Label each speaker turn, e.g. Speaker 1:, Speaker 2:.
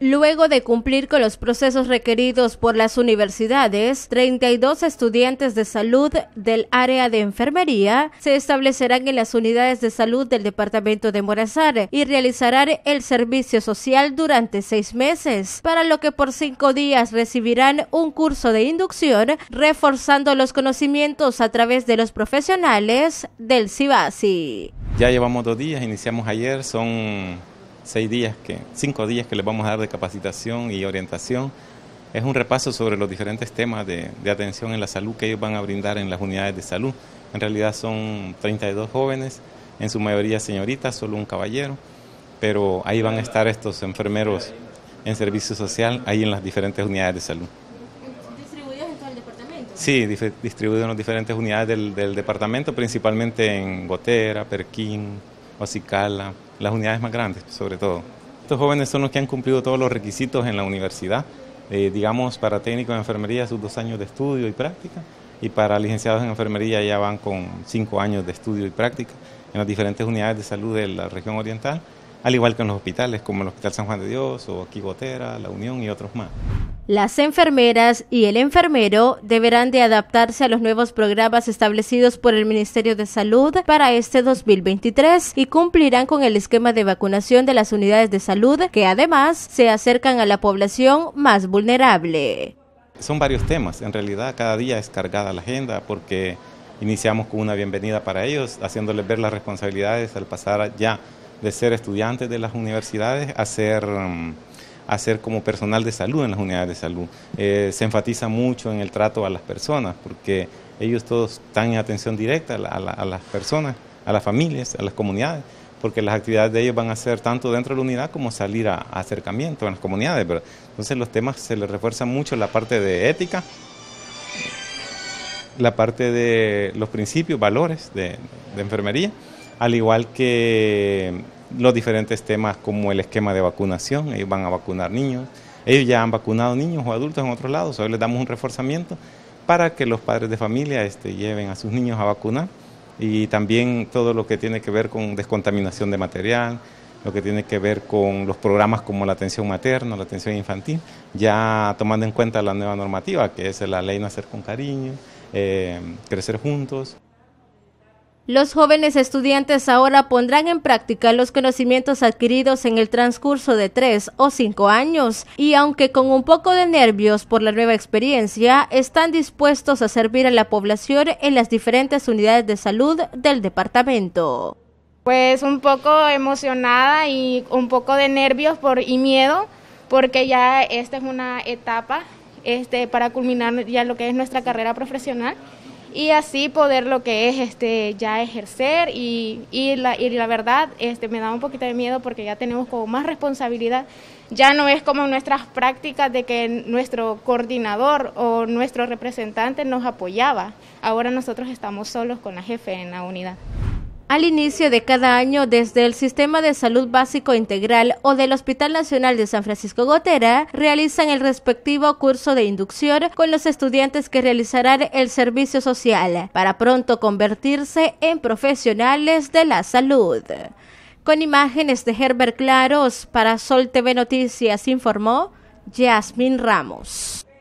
Speaker 1: Luego de cumplir con los procesos requeridos por las universidades, 32 estudiantes de salud del área de enfermería se establecerán en las unidades de salud del departamento de Morazán y realizarán el servicio social durante 6 meses, para lo que por 5 días recibirán un curso de inducción, reforzando los conocimientos a través de los profesionales del CIBASI.
Speaker 2: Ya llevamos 2 días, iniciamos ayer, son 5 días que les vamos a dar de capacitación y orientación. Es un repaso sobre los diferentes temas de atención en la salud que ellos van a brindar en las unidades de salud. En realidad son 32 jóvenes, en su mayoría señoritas, solo un caballero, pero ahí van a estar estos enfermeros en servicio social, ahí en las diferentes unidades de salud.
Speaker 1: ¿Distribuidos en todo el departamento?
Speaker 2: Sí, distribuidos en las diferentes unidades del departamento, principalmente en Gotera, Perquín, Ocicala, las unidades más grandes sobre todo. Estos jóvenes son los que han cumplido todos los requisitos en la universidad, digamos para técnicos de enfermería sus 2 años de estudio y práctica, y para licenciados en enfermería ya van con 5 años de estudio y práctica en las diferentes unidades de salud de la región oriental, al igual que en los hospitales como el Hospital San Juan de Dios o aquí Gotera, La Unión y otros más.
Speaker 1: Las enfermeras y el enfermero deberán de adaptarse a los nuevos programas establecidos por el Ministerio de Salud para este 2023 y cumplirán con el esquema de vacunación de las unidades de salud que además se acercan a la población más vulnerable.
Speaker 2: Son varios temas, en realidad cada día es cargada la agenda porque iniciamos con una bienvenida para ellos, haciéndoles ver las responsabilidades al pasar ya de ser estudiantes de las universidades a ser como personal de salud en las unidades de salud. Se enfatiza mucho en el trato a las personas porque ellos todos están en atención directa a las personas, a las familias, a las comunidades, porque las actividades de ellos van a ser tanto dentro de la unidad como salir a acercamiento en las comunidades, ¿verdad? Entonces los temas se les refuerza mucho la parte de ética, la parte de los principios, valores de enfermería, al igual que los diferentes temas como el esquema de vacunación. Ellos van a vacunar niños, ellos ya han vacunado niños o adultos en otros lados, hoy les damos un reforzamiento para que los padres de familia lleven a sus niños a vacunar, y también todo lo que tiene que ver con descontaminación de material, lo que tiene que ver con los programas como la atención materna, la atención infantil, ya tomando en cuenta la nueva normativa que es la ley Nacer con Cariño, Crecer Juntos.
Speaker 1: Los jóvenes estudiantes ahora pondrán en práctica los conocimientos adquiridos en el transcurso de 3 o 5 años y aunque con un poco de nervios por la nueva experiencia, están dispuestos a servir a la población en las diferentes unidades de salud del departamento.
Speaker 3: Pues un poco emocionada y un poco de nervios y miedo porque ya esta es una etapa para culminar ya lo que es nuestra carrera profesional. Y así poder lo que es ya ejercer y la verdad me da un poquito de miedo porque ya tenemos como más responsabilidad. Ya no es como en nuestras prácticas de que nuestro coordinador o nuestro representante nos apoyaba. Ahora nosotros estamos solos con la jefe en la unidad.
Speaker 1: Al inicio de cada año, desde el Sistema de Salud Básico Integral o del Hospital Nacional de San Francisco Gotera, realizan el respectivo curso de inducción con los estudiantes que realizarán el servicio social, para pronto convertirse en profesionales de la salud. Con imágenes de Herbert Claros, para Sol TV Noticias informó Yasmín Ramos.